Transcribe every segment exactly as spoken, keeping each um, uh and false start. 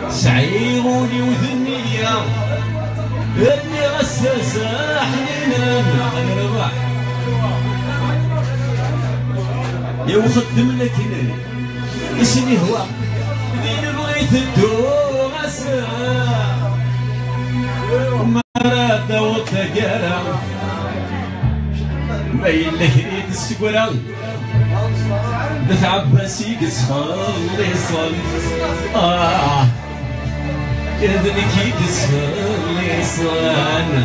سعيروني وذنية اللي غسس حنينا نربح يا وخدم لك اسمي هو اللي بغيت الدو غسا مرادة والتقارة ما يلهيت السكرة دفع عباسي قصفر ليصل آه يذنكي قصفر ليصل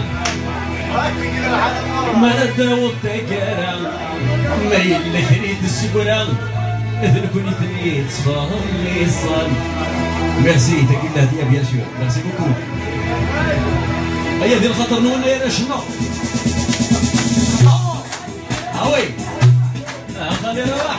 مرادة والتقارة ما يلهيت السكرة اذنكوني ثنيت صفر ليصل. ميرسي تاكيد هدية بيان سور ميرسي بوكو. هيا ديال خاطر نون يا شنو اه وي خلي نروح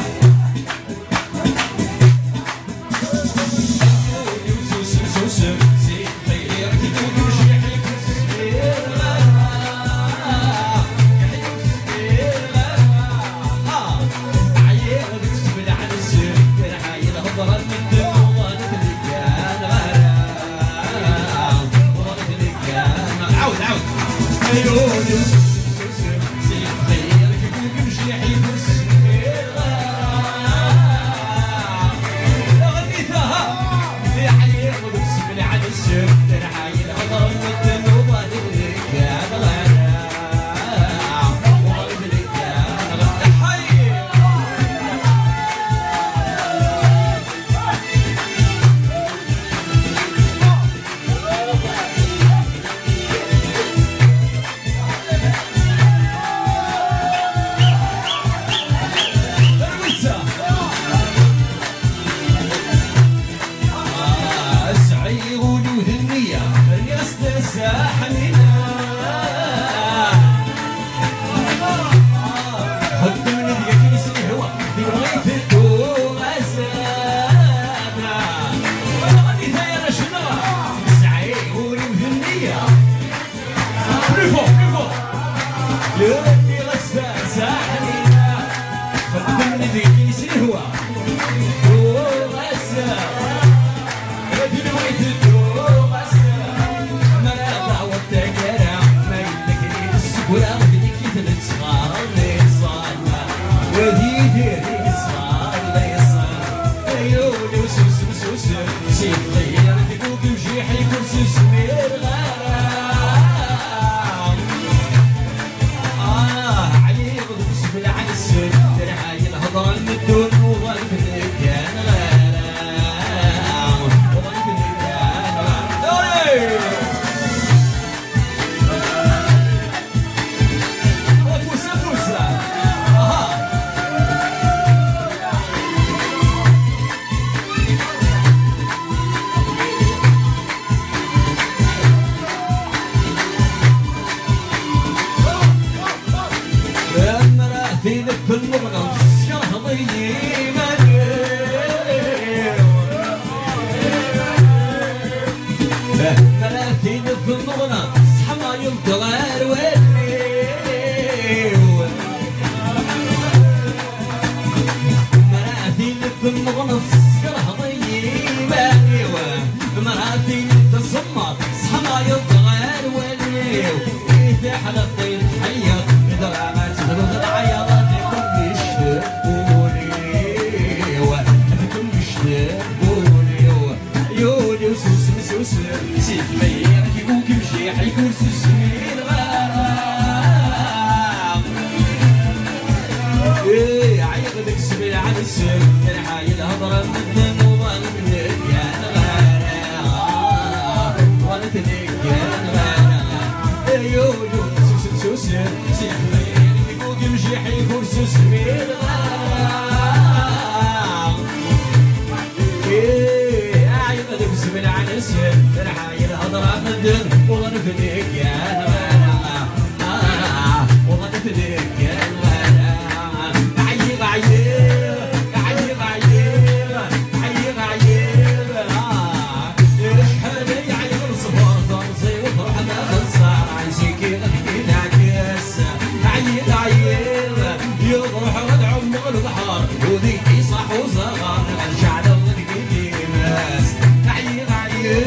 يروح ولد عمر البحر وذيك صح وصغار الشعب ودقيق الناس عيل عيل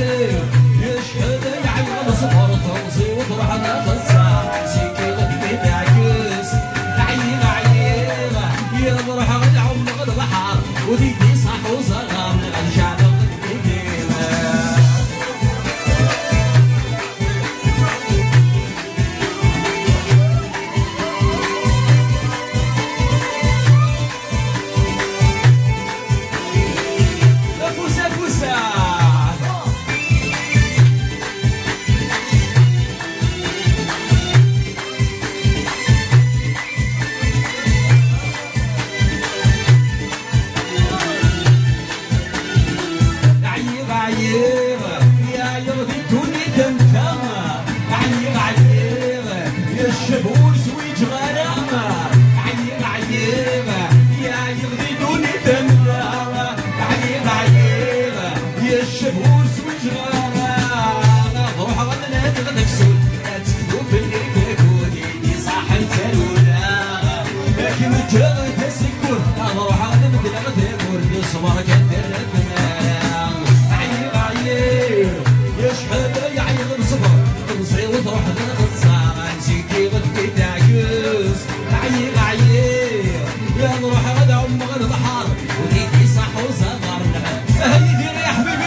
الشهور زوج غارة روح غدا غدا كسول تكتبو في اللي تكون يدي صح التلولا لكن الجغل تسكون روح غدا مثل غدا تكون في صبر كدر الدنيا عيب عيب يا شحال يعيب بصبر تمصي وتروح تتصار نسيتي غدي تعجوز عيب عيب يا نروح غدا عم غدا بحر وليدي صح وصغرنا هاي ديري يا حبيبي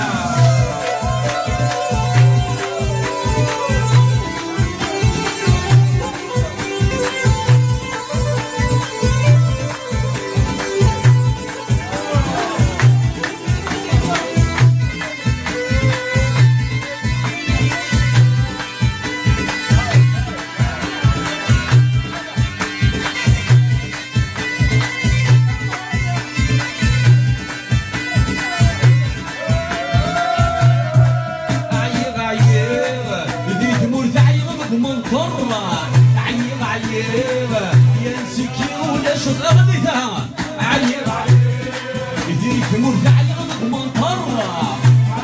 عيب عيب يا نسكي ولا شط اغنيتها عيب عيب يديك مرتاح يغضب منطرة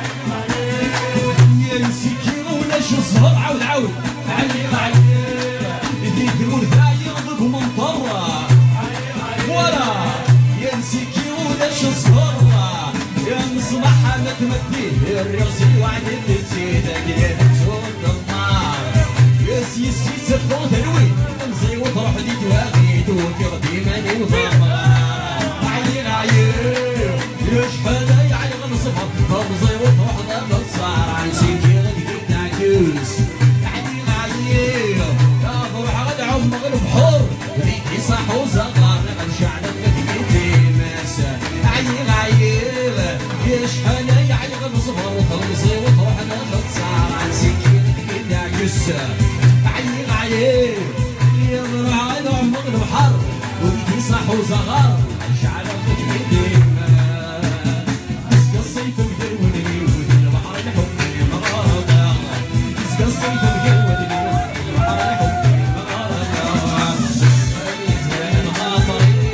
يا نسكي ولا شط صهر عاود عاود عيب عيب يديك مرتاح يغضب منطرة ولا يا نسكي ولا شط صهر يا مصباح ما تمديه الراسي وعد اللي تسيدك يا نسود النار يس يس يس الضوء تلوي تمزي وتروح لي تواغيد وتغدي ماني وضامر عير عير يا شحال يعيق الصفر تمزي وتروح ضامر صار نسيتي غدي تعكوس عير عير يا روح غدا عم غلب حر ريتي صح وصغر نرجع لك بيتي ماسا عير عير يا شحال يعيق الصفر تمزي وتروح ضامر صار نسيتي غدي تعكوس عيب عيب يا مرعان عمق البحر وليدي صح وصغر شعل خدمتي مسك الصيف بقر ودني ودن البحر لحبي مغارضة مسك الصيف بقر ودني ودن البحر لحبي مغارضة يزال الخاطري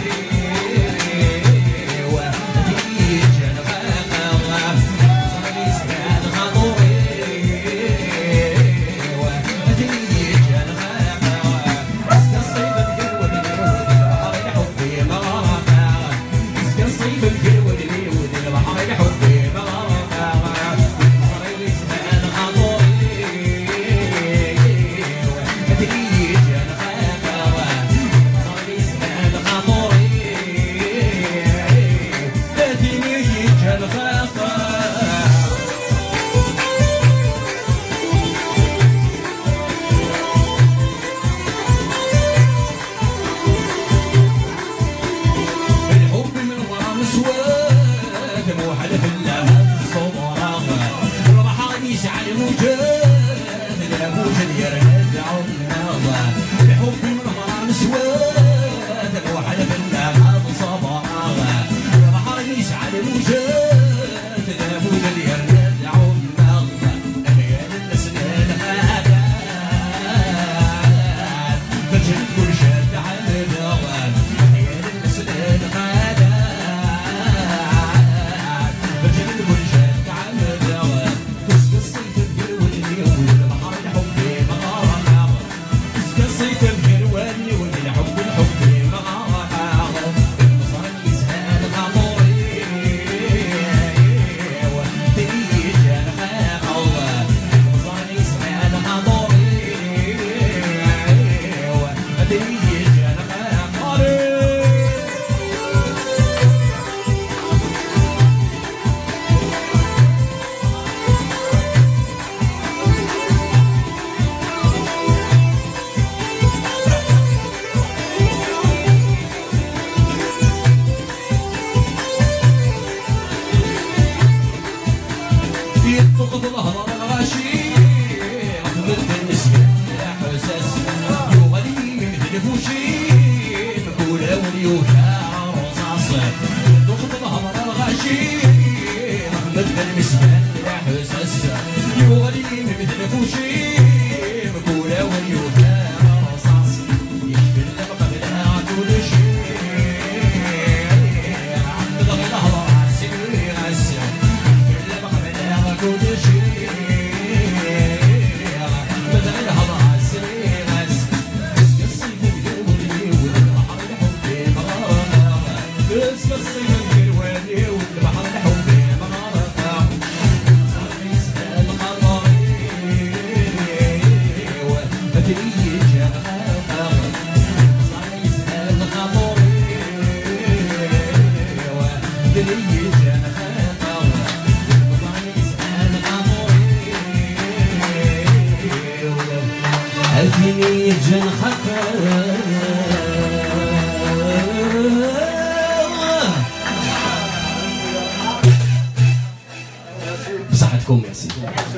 وهدي جال خاطر صار يزال خاطري كل شيء مثل هضاس ريغاس الصيف والوالي والبحر الحب مغارقة اسم الصيف والوالي والبحر الحب مغارقة صار يسأل قمري وبدري جغافة صار يسأل قمري وبدري جغافة صار يسأل قمري أثني جن خطر بصحتكم يا سيدي.